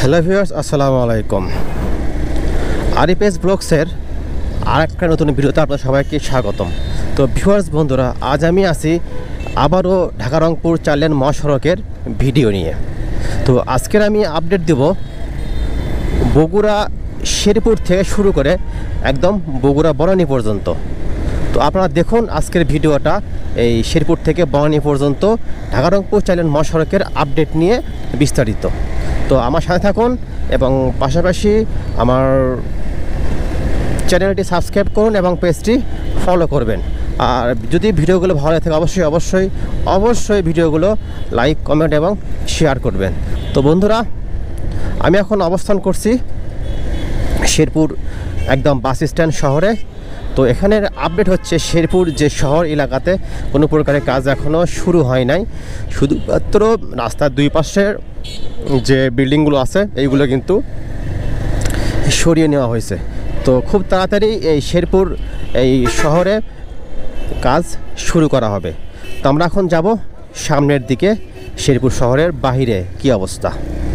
Hello viewers, আসসালামু আলাইকুম। আরিফেস ব্লগসের আরেকটা নতুন ভিডিওতে আপনাদের সবাইকে স্বাগতম। তো ভিউয়ার্স বন্ধুরা, আজ আমি আছি আবারও ঢাকা রংপুর 4 লেন মহাসড়কের ভিডিও নিয়ে। তো আজকের আমি আপডেট দেব বগুড়া শেরপুর থেকে শুরু করে একদম বগুড়া বনানী পর্যন্ত। তো আপনারা দেখুন আজকের ভিডিওটা এই শেরপুর থেকে বনানী পর্যন্ত ঢাকা রংপুর 4 লেন মহাসড়কের আপডেট নিয়ে বিস্তারিত। তো আমার সাথে থাকুন এবং পাশাপাশি আমার চ্যানেলটি সাবস্ক্রাইব করুন এবং পেজটি ফলো করবেন। আর যদি ভিডিওগুলো ভালো লাগে অবশ্যই ভিডিওগুলো লাইক, কমেন্ট এবং শেয়ার করবেন। তো বন্ধুরা, আমি এখন অবস্থান করছি শেরপুর একদম বাস স্ট্যান্ড শহরে। তো এখানের আপডেট হচ্ছে শেরপুর যে শহর এলাকাতে কোনো প্রকারের কাজ এখনও শুরু হয় নাই, শুধুমাত্র রাস্তার দুই পাশের যে বিল্ডিংগুলো আছে এইগুলো কিন্তু সরিয়ে নেওয়া হয়েছে। তো খুব তাড়াতাড়ি এই শেরপুর এই শহরে কাজ শুরু করা হবে। তো আমরা এখন যাব সামনের দিকে, শেরপুর শহরের বাহিরে কি অবস্থা।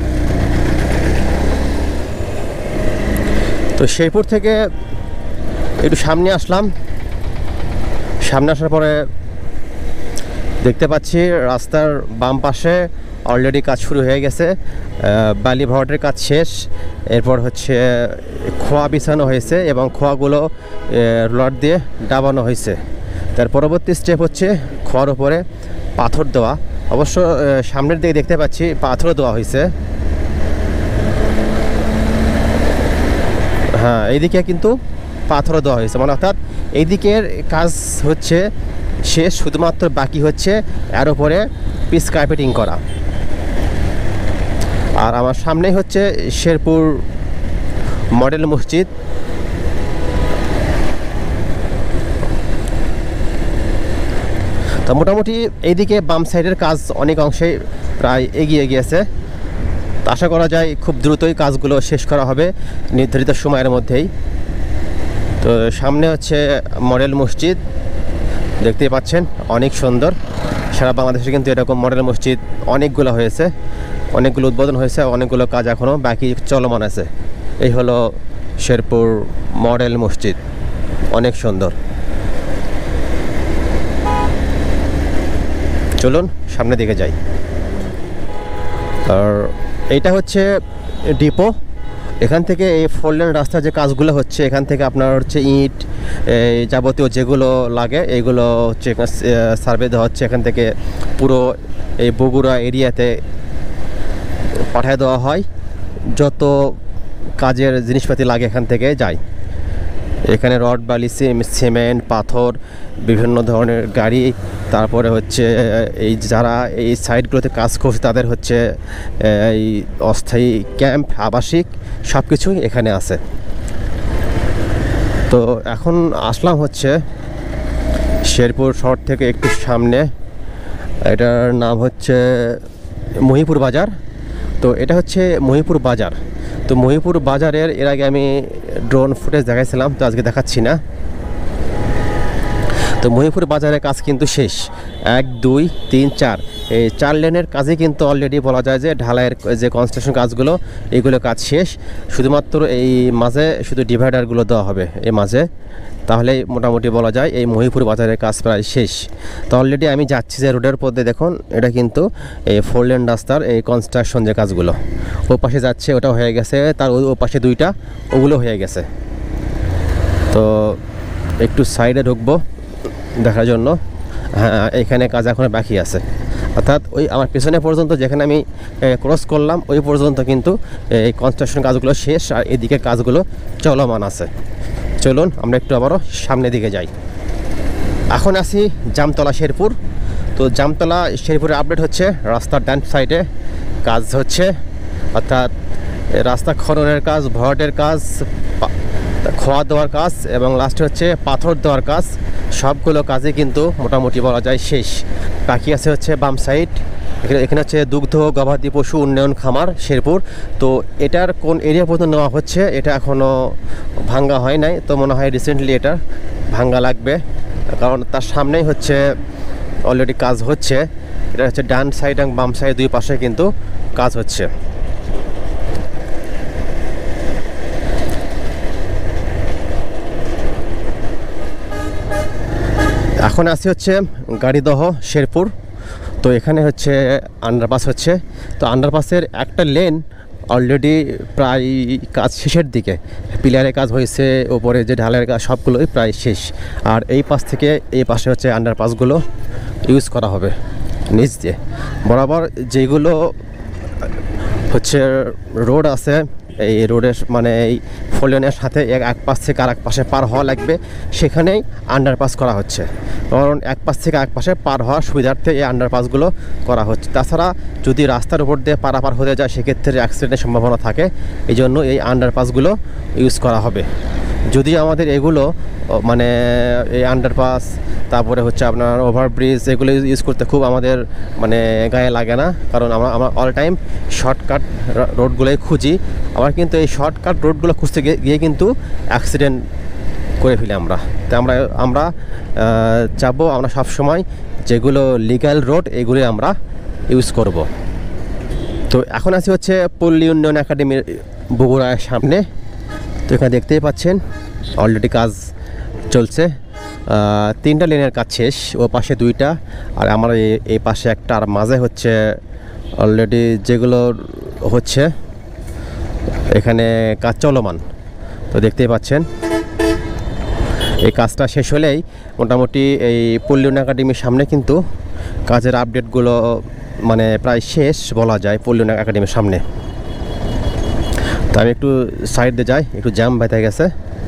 তো শেরপুর থেকে একটু সামনে আসলাম। সামনে আসার পরে দেখতে পাচ্ছি রাস্তার বাম পাশে অলরেডি কাজ শুরু হয়ে গেছে। বালি ভরাটের কাজ শেষ। এরপর হচ্ছে খোয়া বিছানো হয়েছে এবং খোয়াগুলো রড দিয়ে ডাবানো হয়েছে। তার পরবর্তী স্টেপ হচ্ছে খোয়ার উপরে পাথর দেওয়া। অবশ্য সামনের দিকে দেখতে পাচ্ছি পাথরও দেওয়া হয়েছে। হ্যাঁ, এইদিকে কিন্তু পাথরও দেওয়া হয়েছে, মানে অর্থাৎ এইদিকের কাজ হচ্ছে শেষ, শুধুমাত্র বাকি হচ্ছে এর উপরে পিচ কার্পেটিং করা। আর আমার সামনেই হচ্ছে শেরপুর মডেল মসজিদ। তো মোটামুটি এইদিকে বাম সাইডের কাজ অনেক অংশেই প্রায় এগিয়ে গিয়েছে। তো আশা করা যায় খুব দ্রুতই কাজগুলো শেষ করা হবে নির্ধারিত সময়ের মধ্যেই। তো সামনে হচ্ছে মডেল মসজিদ, দেখতেই পাচ্ছেন অনেক সুন্দর। সারা বাংলাদেশে কিন্তু এরকম মডেল মসজিদ অনেকগুলো হয়েছে, অনেকগুলো উদ্বোধন হয়েছে, অনেকগুলো কাজ এখনও বাকি চলমান আছে। এই হলো শেরপুর মডেল মসজিদ, অনেক সুন্দর। চলুন সামনের দিকে যাই। আর এইটা হচ্ছে ডিপো। এখান থেকে এই 4 লেন রাস্তার যে কাজগুলো হচ্ছে, এখান থেকে আপনার হচ্ছে ইট যাবতীয় যেগুলো লাগে এইগুলো হচ্ছে সার্ভে দেওয়া হচ্ছে। এখান থেকে পুরো এই বগুড়া এরিয়াতে পাঠিয়ে দেওয়া হয়। যত কাজের জিনিসপাতি লাগে এখান থেকে যায়। এখানে রড, বালি, সিমেন্ট, পাথর, বিভিন্ন ধরনের গাড়ি, তারপরে হচ্ছে এই যারা এই সাইডগুলোতে কাজ করছে তাদের হচ্ছে এই অস্থায়ী ক্যাম্প, আবাসিক সব কিছুই এখানে আছে। তো এখন আসলাম হচ্ছে শেরপুর শহর থেকে একটু সামনে, এটার নাম হচ্ছে মহিপুর বাজার। তো এটা হচ্ছে মহিপুর বাজার। তো মহিপুর বাজারের এর আগে আমি ড্রোন ফুটেজ দেখাইছিলাম, তো আজকে দেখাচ্ছি না। তো মহিপুর বাজারের কাজ কিন্তু শেষ। 1, 2, 3, 4 এই 4 লেনের কাজে কিন্তু অলরেডি বলা যায় যে ঢালাইয়ের যে কনস্ট্রাকশন কাজগুলো এইগুলো কাজ শেষ। শুধুমাত্র এই মাঝে শুধু ডিভাইডারগুলো দেওয়া হবে এই মাঝে, তাহলে মোটামুটি বলা যায় এই মহিপুর বাজারের কাজ প্রায় শেষ। তো অলরেডি আমি যাচ্ছি যে রোডের পথে দেখুন, এটা কিন্তু এই 4 লেন রাস্তার এই কনস্ট্রাকশন যে কাজগুলো ও পাশে যাচ্ছে, ওটা হয়ে গেছে। তার ও পাশে দুইটা, ওগুলো হয়ে গেছে। তো একটু সাইডে ঢুকবো দেখার জন্য। হ্যাঁ, এখানে কাজ এখনও বাকি আছে, অর্থাৎ ওই আমার পেছনে পর্যন্ত যেখানে আমি ক্রস করলাম ওই পর্যন্ত কিন্তু এই কনস্ট্রাকশন কাজগুলো শেষ, আর এদিকে কাজগুলো চলমান আছে। চলুন আমরা একটু আবারও সামনের দিকে যাই। এখন আছি জামতলা শেরপুর। তো জামতলা শেরপুরের আপডেট হচ্ছে রাস্তার ডান সাইডে কাজ হচ্ছে, অর্থাৎ রাস্তা খননের কাজ, ভরাটের কাজ, খোয়া দেওয়ার কাজ এবং লাস্টে হচ্ছে পাথর দেওয়ার কাজ। সবগুলো কাজে কিন্তু মোটামুটি বলা যায় শেষ। বাকি আছে হচ্ছে বাম সাইড, এখানে হচ্ছে দুগ্ধ গবাদি পশু উন্নয়ন খামার শেরপুর। তো এটার কোন এরিয়া পর্যন্ত নেওয়া হচ্ছে এটা এখনও ভাঙ্গা হয় নাই। তো মনে হয় রিসেন্টলি এটা ভাঙ্গা লাগবে, কারণ তার সামনেই হচ্ছে অলরেডি কাজ হচ্ছে। এটা হচ্ছে ডান সাইড এবং বাম সাইড দুই পাশে কিন্তু কাজ হচ্ছে। এখন আছি হচ্ছে গাড়িদহ শেরপুর। তো এখানে হচ্ছে আন্ডারপাস হচ্ছে। তো আন্ডারপাসের একটা লেন অলরেডি প্রায় কাজ শেষের দিকে, পিলারের কাজ হয়েছে, ওপরে যে ঢালের কাজ সবগুলোই প্রায় শেষ। আর এই পাশ থেকে এই পাশে হচ্ছে আন্ডারপাসগুলো ইউজ করা হবে নিচ দিয়ে। বরাবর যেগুলো হচ্ছে রোড আছে, এই রোডের মানে এই ফোলেনের সাথে এক পাশ থেকে আর এক পাশে পার হওয়া লাগবে, সেখানেই আন্ডারপাস করা হচ্ছে। কারণ এক পাশ থেকে এক পাশে পার হওয়ার সুবিধার্থে এই আন্ডারপাসগুলো করা হচ্ছে। তাছাড়া যদি রাস্তার উপর দিয়ে পারাপার হতে যায় সেক্ষেত্রে অ্যাক্সিডেন্টের সম্ভাবনা থাকে, এই জন্য এই আন্ডারপাসগুলো ইউজ করা হবে। যদি আমাদের এগুলো মানে এই আন্ডারপাস, তারপরে হচ্ছে আপনার ওভারব্রিজ, এগুলো ইউজ করতে খুব আমাদের মানে গায়ে লাগে না, কারণ আমরা অল টাইম শর্টকাট রোডগুলোই খুঁজি। আবার কিন্তু এই শর্টকাট রোডগুলো খুঁজতে গিয়ে কিন্তু অ্যাক্সিডেন্ট করে ফেলি আমরা। তো আমরা চাবো আমরা সবসময় যেগুলো লিগ্যাল রোড এগুলি আমরা ইউজ করব। তো এখন আছি হচ্ছে পল্লী উন্নয়ন একাডেমির বগুড়ার সামনে। তো এখানে দেখতেই পাচ্ছেন অলরেডি কাজ চলছে, 3টা লেনের কাজ শেষ, ও পাশে 2টা, আর আমার এই পাশে একটা, আর মাঝে হচ্ছে অলরেডি যেগুলো হচ্ছে এখানে কাজ চলমান। তো দেখতেই পাচ্ছেন এই কাজটা শেষ হলেই মোটামুটি এই পল্লী উন্নয়ন একাডেমির সামনে কিন্তু কাজের আপডেটগুলো মানে প্রায় শেষ বলা যায় পল্লী উন্নয়ন একাডেমির সামনে। তো আমি একটু সাইড দিয়ে যাই, একটু জ্যাম বেঁধে গেছে।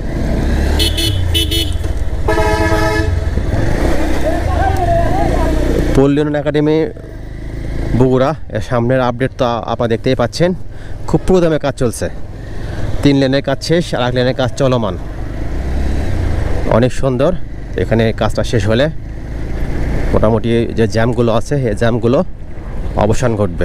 পল্লী উন্নয়ন একাডেমি বগুড়া এর সামনের আপডেট তো আপনারা দেখতেই পাচ্ছেন, খুব পুরোদমে কাজ চলছে। 3 লেনের কাজ শেষ, আর 1 লেনের কাজ চলমান, অনেক সুন্দর। এখানে কাজটা শেষ হলে মোটামুটি যে জ্যামগুলো আছে এই জ্যামগুলো অবসান ঘটবে।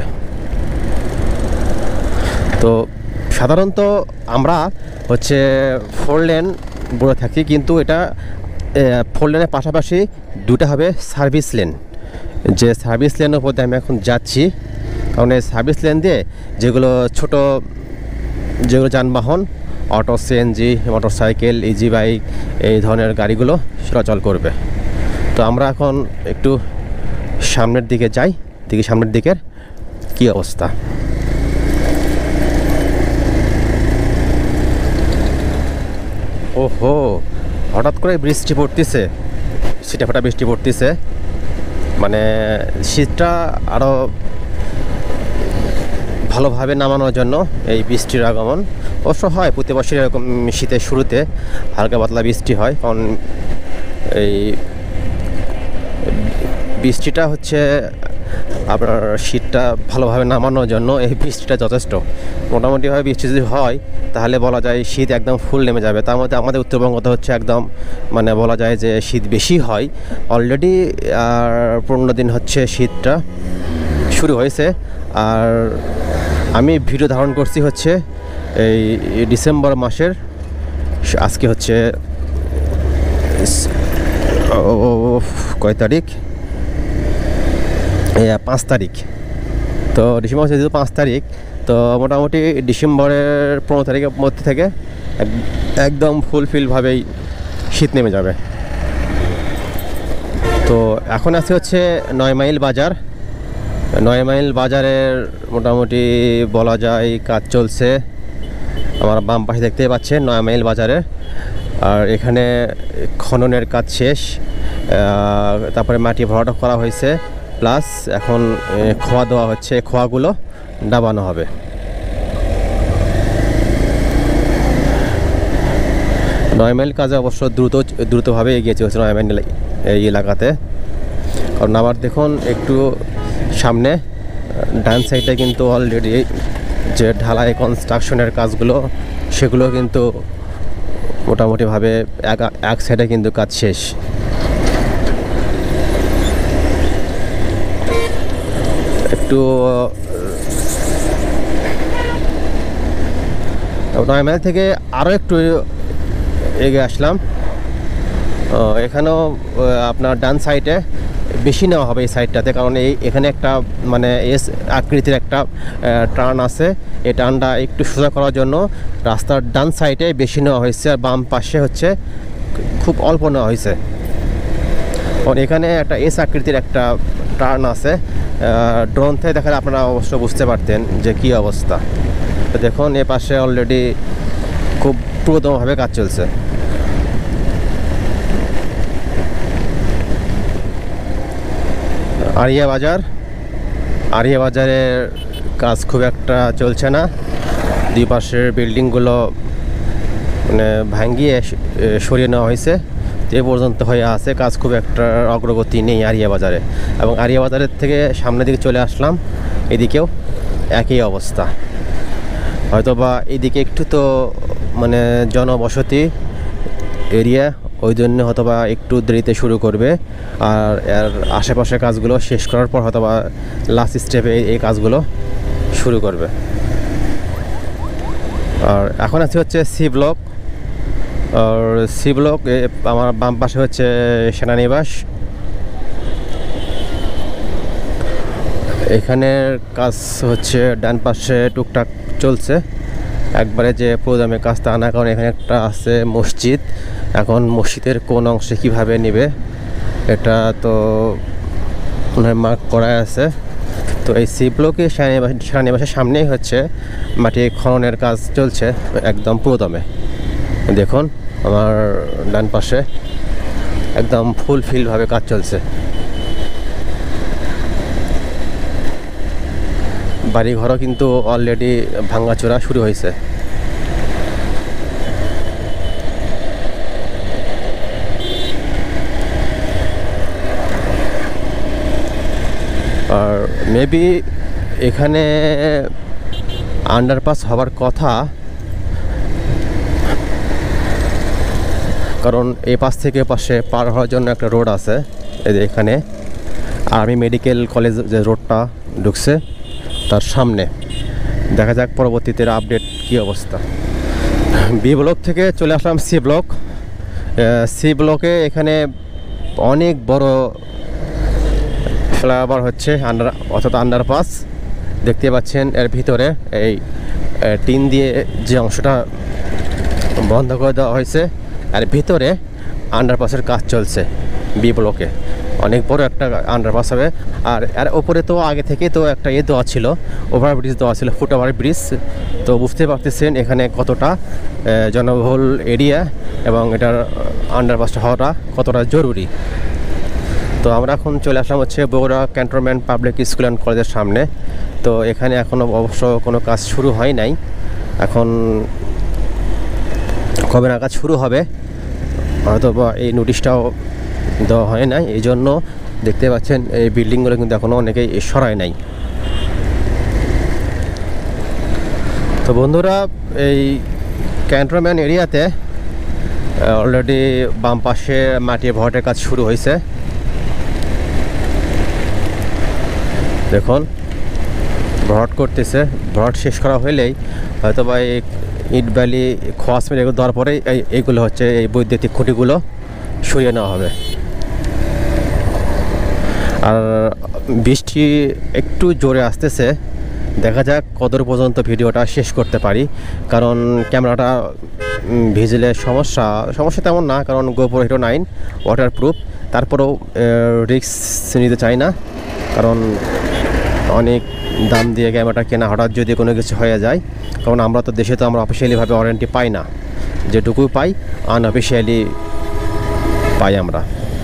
তো সাধারণত আমরা হচ্ছে 4 লেন বলে থাকি, কিন্তু এটা 4 লেনের পাশাপাশি 2টা হবে সার্ভিস লেন। যে সার্ভিস লেনের উপর দিয়ে আমি এখন যাচ্ছি, কারণ এই সার্ভিস লেন দিয়ে যেগুলো যেগুলো যানবাহন, auto, CNG, motorcycle, easy bike, এই ধরনের গাড়িগুলো চলাচল করবে। তো আমরা এখন একটু সামনের দিকে যাই, সামনের দিকের কি অবস্থা। ওহো, হঠাৎ করে বৃষ্টি পড়তেছে, ছিটেফাটা বৃষ্টি পড়তেছে, মানে শীতটা আরও ভালোভাবে নামানোর জন্য এই বৃষ্টির আগমন। অবশ্য হয় প্রতি বছর এরকম শীতের শুরুতে হালকা পাতলা বৃষ্টি হয়, কারণ এই বৃষ্টিটা হচ্ছে আপনার শীতটা ভালোভাবে নামানোর জন্য এই বৃষ্টিটা যথেষ্ট। মোটামুটিভাবে বৃষ্টি যদি হয় তাহলে বলা যায় শীত একদম ফুল নেমে যাবে। তার মধ্যে আমাদের উত্তরবঙ্গতে হচ্ছে একদম মানে বলা যায় যে শীত বেশি হয়। অলরেডি 15 দিন হচ্ছে শীতটা শুরু হয়েছে। আর আমি ভিডিও ধারণ করছি হচ্ছে এই ডিসেম্বর মাসের, আজকে হচ্ছে কয় তারিখ, 5 তারিখ। তো ডিসেম্বর মাসে যেহেতু 5 তারিখ, তো মোটামুটি ডিসেম্বরের 15 তারিখের মধ্যে থেকে একদম ফুলফিলভাবেই শীত নেমে যাবে। তো এখন আছে হচ্ছে 9 মাইল বাজার। 9 মাইল বাজারের মোটামুটি বলা যায় কাজ চলছে। আমার বাম পাশে দেখতেই পাচ্ছেন 9 মাইল বাজারে। আর এখানে খননের কাজ শেষ, তারপরে মাটি ভরাট করা হয়েছে, প্লাস এখন খোয়া দেওয়া হচ্ছে, খোয়াগুলো ডাবানো হবে। 9 মাইল কাজে অবশ্য দ্রুতভাবে এগিয়ে চলছে 9 মাইল এই এলাকাতে। কারণ আবার দেখুন একটু সামনে ডান সাইডে কিন্তু অলরেডি যে ঢালাই কনস্ট্রাকশনের কাজগুলো সেগুলো কিন্তু মোটামুটিভাবে এক সাইডে কিন্তু কাজ শেষ। একটু 9 মাইল থেকে আরও একটু এগিয়ে আসলাম। এখানেও আপনার ডান সাইডে বেশি নেওয়া হবে এই সাইডটাতে, কারণ এখানে একটা মানে এস আকৃতির একটা টার্ন আছে। এই টার্নটা একটু সোজা করার জন্য রাস্তার ডান সাইডে বেশি নেওয়া হয়েছে, আর বাম পাশে হচ্ছে খুব অল্প নেওয়া হয়েছে। এখানে একটা এস আকৃতির একটা টার্ন আছে, ড্রোন থেকে দেখালে আপনারা অবশ্য বুঝতে পারতেন যে কী অবস্থা। তো দেখুন এ পাশে অলরেডি খুব পুরোদমভাবে কাজ চলছে। আরিয়া বাজারের কাজ খুব একটা চলছে না, দুই পাশের বিল্ডিংগুলো মানে ভাঙ্গিয়ে সরিয়ে নেওয়া হয়েছে, এ পর্যন্ত হয়ে আছে, কাজ খুব একটা অগ্রগতি নেই আরিয়া বাজারে। এবং আরিয়া বাজারের থেকে সামনের দিকে চলে আসলাম, এদিকেও একই অবস্থা। হয়তোবা এদিকে একটু তো মানে জনবসতি এরিয়া, ওই জন্য হয়তোবা একটু দেরিতে শুরু করবে, আর এর আশেপাশের কাজগুলো শেষ করার পর হয়তোবা লাস্ট স্টেপে এই কাজগুলো শুরু করবে। আর এখন আছে হচ্ছে সি ব্লক, আর সি ব্লক আমার বাম পাশে হচ্ছে সেনানিবাস। এখানের কাজ হচ্ছে ডান পাশে টুকটাক চলছে, একবারে যে প্রোগ্রামের কাজ তা না, কারণ এখানে একটা আছে মসজিদ। এখন মসজিদের কোন অংশে কিভাবে নেবে এটা তো মার্ক করা আছে। তো এই সি ব্লকে সেনানিবাসের সামনেই হচ্ছে মাটি খননের কাজ চলছে একদম পুরোদমে। দেখুন আমার ডান পাশে একদম ফুলফিলভাবে কাজ চলছে। বাড়িঘরও কিন্তু অলরেডি ভাঙাচোরা শুরু হয়েছে। আর মেবি এখানে আন্ডারপাস হবার কথা, কারণ এই পাশ থেকে পাশে পার হওয়ার জন্য একটা রোড আছে। এখানে আর্মি মেডিকেল কলেজ যে রোডটা ঢুকছে তার সামনে, দেখা যাক পরবর্তীতে আপডেট কী অবস্থা। বি ব্লক থেকে চলে আসলাম সি ব্লক। সি ব্লকে এখানে অনেক বড় ফ্লাইওভার হচ্ছে, অর্থাৎ আন্ডারপাস দেখতে পাচ্ছেন। এর ভিতরে এই টিন দিয়ে যে অংশটা বন্ধ করে দেওয়া হয়েছে, আর ভিতরে আন্ডারপাসের কাজ চলছে। বি ব্লকে অনেক বড় একটা আন্ডারপাস হবে। আর এর ওপরে তো আগে থেকে তো একটা দেওয়া ছিল, ওভারব্রিজ দেওয়া ছিল, ফুট ওভার ব্রিজ। তো বুঝতে পারতেছেন এখানে কতটা জনবহুল এরিয়া এবং এটার আন্ডারপাসটা হওয়াটা কতটা জরুরি। তো আমরা এখন চলে আসলাম হচ্ছে Bogura cantonment public school and কলেজের সামনে। তো এখানে এখনও অবশ্য কোনো কাজ শুরু হয় নাই, এখন কবে নাগাদ শুরু হবে হয়তো বা এই নোটিশটাও দেওয়া হয় নাই, এই জন্য দেখতে পাচ্ছেন এই বিল্ডিংগুলো কিন্তু এখনও অনেকেই সরায় নাই। তো বন্ধুরা, এই ক্যান্টনমেন্ট এরিয়াতে অলরেডি বাম পাশে মাটির ভরাটের কাজ শুরু হয়েছে। দেখুন ভরাট করতেছে, ভরাট শেষ করা হলেই হয়তো বা এই ইট বালি খোয়া সিমেন্ট এগুলো দেওয়ার পরে এইগুলো হচ্ছে এই বৈদ্যুতিক খুঁটিগুলো সরিয়ে নেওয়া হবে। আর বৃষ্টি একটু জোরে আসতেছে, দেখা যাক কতদূর পর্যন্ত ভিডিওটা শেষ করতে পারি, কারণ ক্যামেরাটা ভিজলে সমস্যা তেমন না, কারণ গোপ্রো হিরো 9 ওয়াটারপ্রুফ। তারপরেও রিস্ক নিতে চাই না, কারণ অনেক দাম দিয়ে ক্যামেরাটা কেনা, হঠাৎ যদি কোনো কিছু হয়ে যায়, কারণ আমরা তো দেশে তো আমরা অফিসিয়ালিভাবে ওয়ারেন্টি পাই না, যেটুকু পাই আনঅফিসিয়ালি পাই আমরা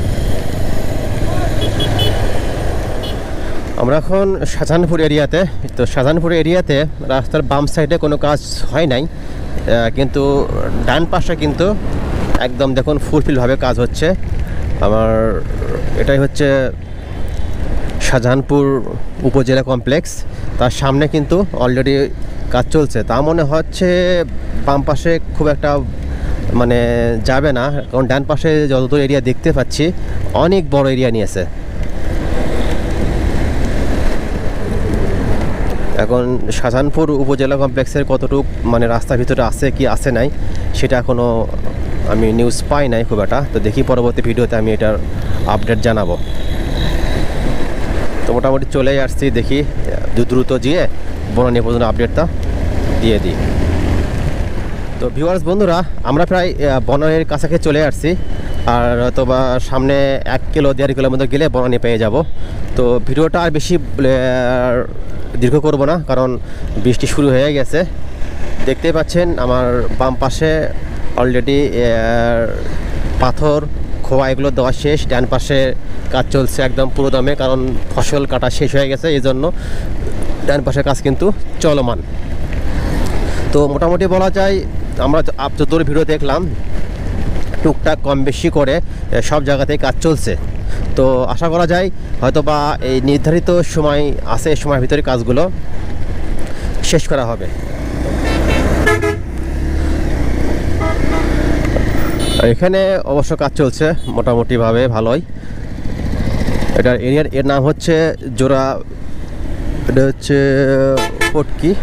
এখন শাহজাহানপুর এরিয়াতে। তো শাহজাহানপুর এরিয়াতে রাস্তার বাম সাইডে কোনো কাজ হয় নাই, কিন্তু ডান পাশে কিন্তু একদম দেখুন ফুলফিলভাবে কাজ হচ্ছে। আমার এটাই হচ্ছে শাহজাহানপুর উপজেলা কমপ্লেক্স, তার সামনে কিন্তু অলরেডি কাজ চলছে। তা মনে হচ্ছে বাম পাশে খুব একটা মানে যাবে না, কারণ ডান পাশে যতদূর এরিয়া দেখতে পাচ্ছি অনেক বড় এরিয়া নিয়েছে। এখন শাহজাহানপুর উপজেলা কমপ্লেক্সের কতটুকু মানে রাস্তার ভিতরে আছে কি আছে নাই সেটা এখনও আমি নিউজ পাই নাই খুব একটা। তো দেখি পরবর্তী ভিডিওতে আমি এটার আপডেট জানাবো। তো মোটামুটি চলেই আসছি, দেখি দ্রুত গিয়ে বনানী পর্যন্ত আপডেটটা দিয়ে দিই। তো ভিউয়ার্স বন্ধুরা, আমরা প্রায় বনানীর কাছাকাছি চলে আসছি। আর হয়তো বা সামনে 1 কিলো 1.5 কিলোর মধ্যে গেলে বনানী পেয়ে যাব। তো ভিডিওটা আর বেশি দীর্ঘ করব না, কারণ বৃষ্টি শুরু হয়ে গেছে। দেখতেই পাচ্ছেন আমার বাম পাশে অলরেডি পাথর খোয়া এগুলো দেওয়া শেষ, ডান পাশে কাজ চলছে একদম পুরো দমে, কারণ ফসল কাটা শেষ হয়ে গেছে, এই জন্য ডান পাশের কাজ কিন্তু চলমান। তো মোটামুটি বলা যায় আমরা যতদূর ভিডিও দেখলাম টুকটাক কম বেশি করে সব জায়গাতেই কাজ চলছে। তো আশা করা যায় হয়তো বা এই নির্ধারিত সময় আছে, এই সময়ের ভিতরে কাজগুলো শেষ করা হবে। এখানে অবশ্য কাজ চলছে মোটামুটিভাবে ভালোই। এটার এর নাম হচ্ছে জোড়া, এটা হচ্ছে ফটকি,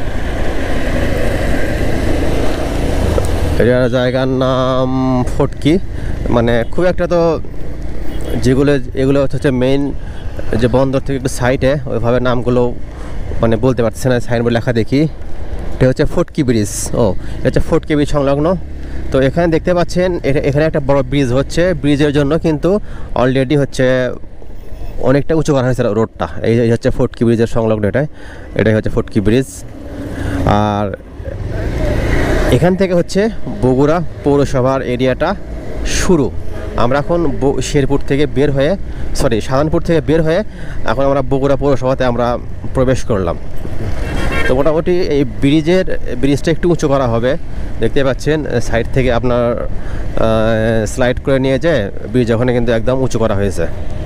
এটার জায়গার নাম ফটকি। মানে খুব একটা তো এগুলো হচ্ছে মেইন যে বন্দর থেকে একটু সাইডে, ওইভাবে নামগুলো মানে বলতে পারছে না, সাইনবোর্ড লেখা দেখি। এটা হচ্ছে ফটকি ব্রিজ। এটা হচ্ছে ফটকি ব্রিজ সংলগ্ন। তো এখানে দেখতে পাচ্ছেন এখানে একটা বড় ব্রিজ হচ্ছে, ব্রিজের জন্য কিন্তু অলরেডি হচ্ছে অনেকটা উঁচু করা হয়েছে রোডটা। এই হচ্ছে ফটকি ব্রিজের সংলগ্ন, এটাই হচ্ছে ফটকি ব্রিজ। আর এখান থেকে হচ্ছে বগুড়া পৌরসভার এরিয়াটা শুরু। আমরা এখন শেরপুর থেকে বের হয়ে সাধারণপুর থেকে বের হয়ে এখন আমরা বগুড়া পৌরসভাতে আমরা প্রবেশ করলাম। তো মোটামুটি এই ব্রিজটা একটু উঁচু করা হবে, দেখতে পাচ্ছেন সাইড থেকে আপনার স্লাইড করে নিয়ে যায় ব্রিজ ওখানে কিন্তু একদম উঁচু করা হয়েছে।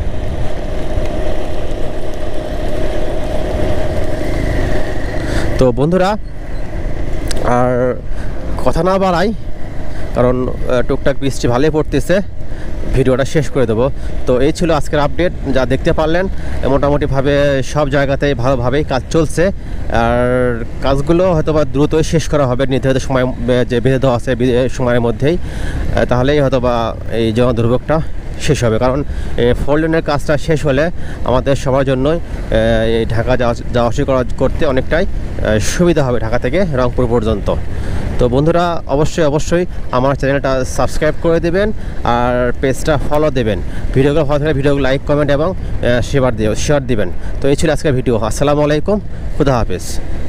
তো বন্ধুরা আর কথা না বাড়াই, কারণ টুকটাক বৃষ্টি ভালোই পড়তেছে, ভিডিওটা শেষ করে দেবো। তো এই ছিল আজকের আপডেট। যা দেখতে পারলেন মোটামুটিভাবে সব জায়গাতেই ভালোভাবেই কাজ চলছে। আর কাজগুলো হয়তো বা দ্রুতই শেষ করা হবে, নির্ধারিত সময় যে বেঁধে দেওয়া আছে সময়ের মধ্যেই, তাহলেই হয়তো বা এই জন দুর্ভোগটা শেষ হবে। কারণ 4 লেনের কাজটা শেষ হলে আমাদের সবার জন্যই এই ঢাকা যাওয়া আসা করতে অনেকটাই সুবিধা হবে, ঢাকা থেকে রংপুর পর্যন্ত। তো বন্ধুরা অবশ্যই আমার চ্যানেলটা সাবস্ক্রাইব করে দেবেন আর পেজটা ফলো দেবেন। ভিডিওগুলো ভালো থাকলে ভিডিওগুলো লাইক কমেন্ট এবং শেয়ার দিবেন। তো এই ছিল আজকের ভিডিও। আসসালামু আলাইকুম, খুদা হাফেজ।